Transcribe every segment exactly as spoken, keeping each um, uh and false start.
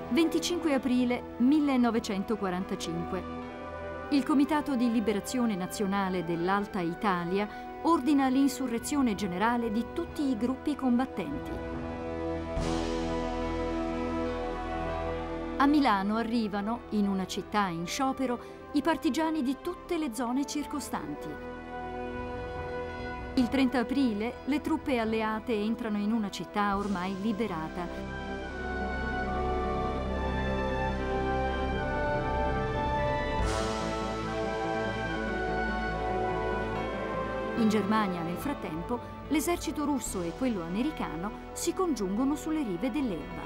venticinque aprile millenovecentoquarantacinque. Il Comitato di Liberazione Nazionale dell'Alta Italia ordina l'insurrezione generale di tutti i gruppi combattenti. A Milano arrivano, in una città in sciopero, i partigiani di tutte le zone circostanti. Il trenta aprile le truppe alleate entrano in una città ormai liberata. In Germania, nel frattempo, l'esercito russo e quello americano si congiungono sulle rive dell'Elba.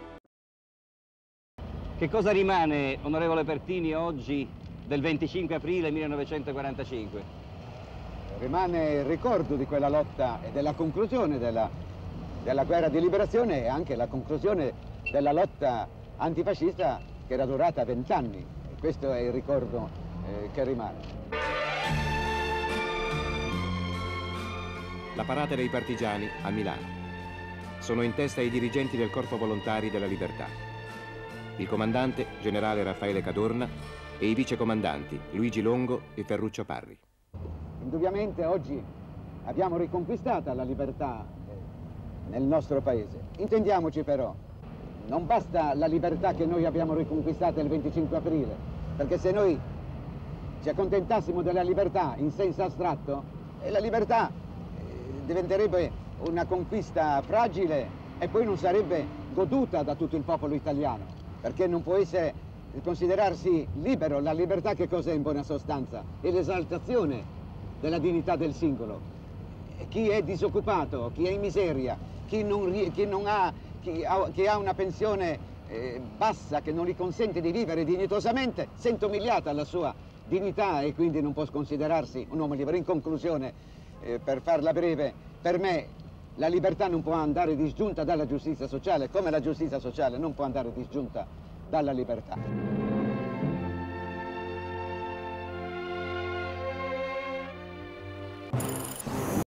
Che cosa rimane, onorevole Pertini, oggi del venticinque aprile millenovecentoquarantacinque? Rimane il ricordo di quella lotta e della conclusione della, della guerra di liberazione e anche la conclusione della lotta antifascista che era durata vent'anni. E questo è il ricordo eh, che rimane. La parata dei partigiani a Milano. Sono in testa i dirigenti del Corpo Volontari della Libertà. Il comandante, generale Raffaele Cadorna, e i vicecomandanti Luigi Longo e Ferruccio Parri. Indubbiamente oggi abbiamo riconquistata la libertà nel nostro paese. Intendiamoci però, non basta la libertà che noi abbiamo riconquistata il venticinque aprile, perché se noi ci accontentassimo della libertà in senso astratto, la libertà diventerebbe una conquista fragile e poi non sarebbe goduta da tutto il popolo italiano, perché non può essere considerarsi libero. La libertà che cos'è in buona sostanza? È l'esaltazione della dignità del singolo. Chi è disoccupato, chi è in miseria, chi, non, chi, non ha, chi, ha, chi ha una pensione eh, bassa che non gli consente di vivere dignitosamente, sente umiliata la sua dignità e quindi non può considerarsi un uomo libero. In conclusione, Eh, per farla breve, per me la libertà non può andare disgiunta dalla giustizia sociale, come la giustizia sociale non può andare disgiunta dalla libertà.